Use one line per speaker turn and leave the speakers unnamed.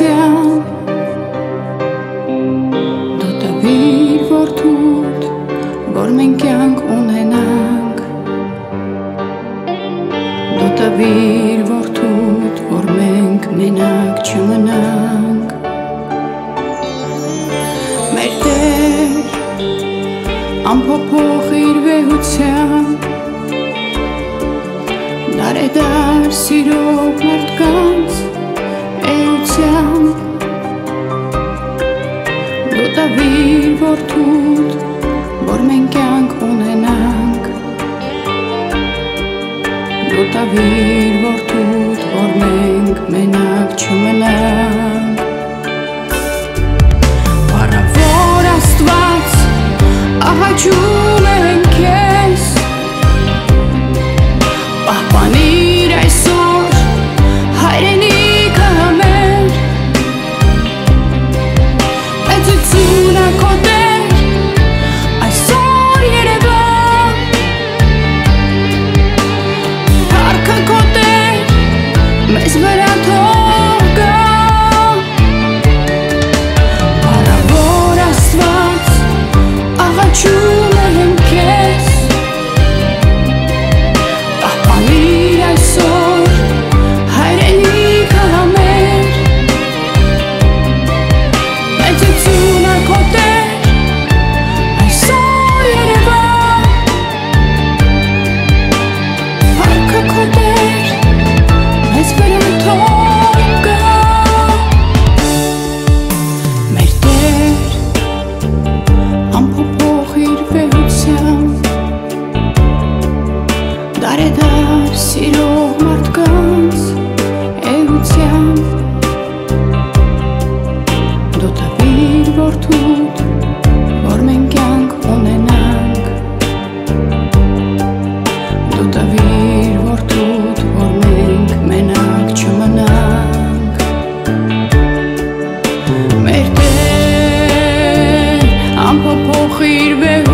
էության Դու տվիր որդուդ, որ մենք կյանք ունենանք Դու տվիր որդուդ, որ մենք մենակ չմնանք Մեր Տեր, անփոփոխ իր վեհությամբ Դարեդար սիրող մարդկանց էությամբ Դու տվիր որդուդ, որ մենք կյանք ունենանք Դու տվիր որդուդ, որ մենք մենակ չմնանք Փառավոր Աստված, աղաչում ենք քեզ Պահպանիր այսօր հայրենիքը մեր Մեծությունը քո Տեր այսօր Երևան Փառքը քո Տեր մեզ վրա թող գա Փառավոր Աստված աղաչում ենք քեզ Պահպանիր այսօր հայրենիքը մեր Մեծությունը քո Տեր այսօր Երևան Փառքը քո Տեր մեզ վրա թող գա Մեր Տեր անփոփոխ իր վեհությամբ Դարեդար սիրող մարդկանց էությամբ Դու տվիր որդուդ, որ մենք կյանք ունենանք Դու տվիր որդուդ, որ մենք մենակ չմնանք Մեր Տեր, անփոփոխ իր վեհությամբ